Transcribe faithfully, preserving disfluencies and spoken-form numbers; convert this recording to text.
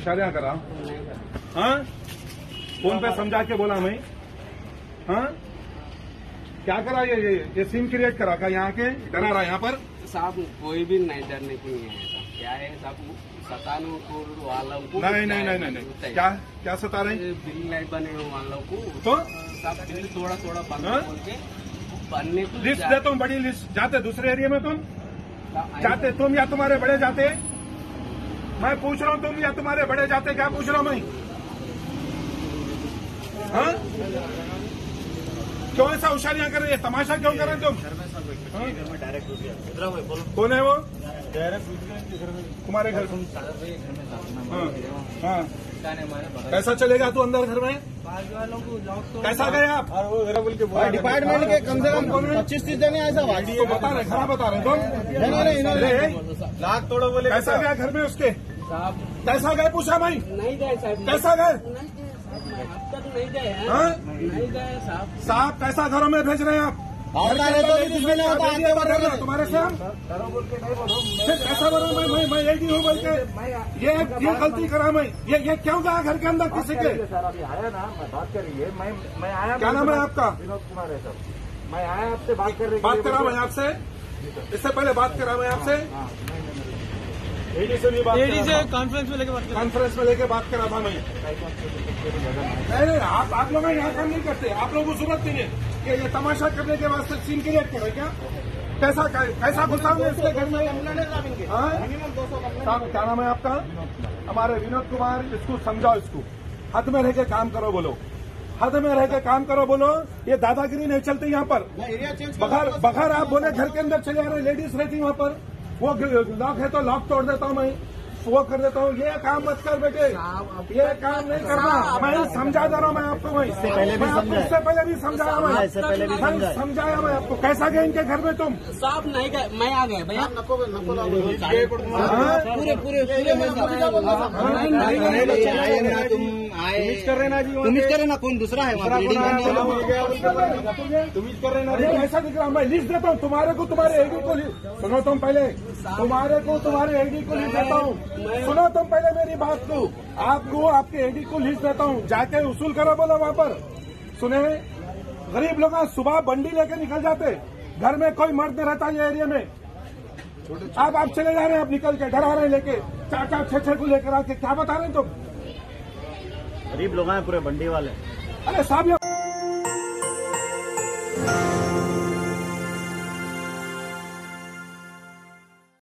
होशियारियां करा। हाँ, फोन पे समझा के बोला मैं। हाँ, क्या करा ये ये, ये सीन क्रिएट करा का यहाँ के डरा रहा यहाँ पर साहब? कोई भी नहीं डरने की नहीं है साहब। क्या है साहब, सताने को वालों को नहीं नहीं नहीं नहीं नहीं क्या क्या सता रहे हैं? बिल नहीं बने वालों को तो साहब बिल थोड़ा थोड़ा बनने बोल के बनने को लिस्ट देता हूँ, बड़ी लिस्ट। जाते दूसरे एरिया में तुम जाते, तुम या तुम्हारे बड़े जाते? मैं पूछ रहा हूँ तुम या तुम्हारे बड़े जाते? क्या पूछ रहा हूँ मैं? हाँ, क्यों ऐसा होशियारियां कर रहे हैं? तमाशा क्यों कर रहे हैं तुम? घर में डायरेक्ट घुस गया। कौन है वो? डायरेक्ट तुम्हारे घर? हाँ हाँ, कैसा चलेगा तू अंदर घर में? कैसा गए आप? डिपार्टमेंट के कम से कम पच्चीस तीस जने ऐसा तो बता रहे, खराब बता रहे तुम। लाख तोड़ो बोले। कैसा गया घर में उसके? साहब कैसा गए पूछा भाई? नहीं गए साहब। कैसा गए? अब तक नहीं गए हैं। हाँ? नहीं गए साहब। साहब कैसा घरों में भेज रहे हैं आप? तुम्हारे से हम फिर कैसा बना? मैं मैं मैं एक ही हूँ बोल के ये ये गलती करा मैं। ये ये क्यों गया घर के अंदर किसी के? सर अभी आया ना, मैं बात कर रही है। मैं मैं आया। क्या नाम है आपका? विनोद कुमार है सर। मैं आया आपसे बात कर रही हूँ। बात करा मैं आपसे, इससे पहले बात करा मैं आपसे। एडी से भी बात एडी से कॉन्फ्रेंस में लेके बात कॉन्फ्रेंस में लेके बात करा था मैं। नहीं नहीं, आप आप लोग यहाँ काम नहीं करते। आप लोगों को जरूरत नहीं है कि ये तमाशा करने के वास्ते सीन क्रिएट करे क्या? कैसा कैसा घुसाओगे इसके घर में? हाँ? साहब क्या नाम है आपका? हमारे विनोद कुमार। इसको समझाओ, इसको हद में रह के काम करो बोलो। हद में रह के काम करो बोलो। ये दादागिरी नहीं चलती यहाँ पर। बगैर बगैर आप बोले घर के अंदर चले आ रहे, लेडीज रहती वहाँ पर। वो लॉक है तो लॉक तोड़ देता हूँ मैं, वो कर देता हूँ। ये काम मत कर बेटे, ये काम नहीं करना। मैं समझा दे रहा हूँ मैं आपको। मैं इससे पहले भी समझाया, इससे पहले भी समझाया मैं, इससे पहले भी समझाया समझाया मैं आपको। कैसा गए इनके घर में तुम? साहब नहीं गए, मैं आ गया भैया। नको नको पूरे पूरे तुम आए कर रहे ना जी, तुम कर रहे ना, कौन दूसरा है? तुम कर रहे ना। ऐसा दिख रहा मैं लिस्ट देता हूँ तुम्हारे को, तुम्हारे एडी को। सुनो तुम पहले, तुम्हारे को तुम्हारे एडी को लिस्ट देता हूँ। सुनो तुम पहले मेरी बात को। आपको आपके एडी को लिस्ट देता हूँ, जाके उसूल करो बोलो वहाँ पर। सुने, गरीब लोग सुबह बंडी लेके निकल जाते, घर में कोई मर्द नहीं रहता ये एरिया में। आप आप चले जा रहे हैं, आप निकल के डरा रहे हैं लेके चार चार छह छह को लेकर आके। क्या बता रहे हैं तुम? गरीब लोग हैं पूरे बंडी वाले। अरे साहब